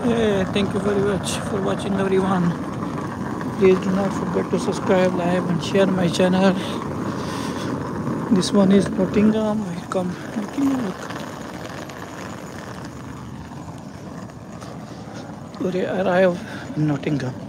Thank you very much for watching, everyone. Please do not forget to subscribe, like, and share my channel. This one is Nottingham. Welcome, Nottingham. Today I arrive in Nottingham.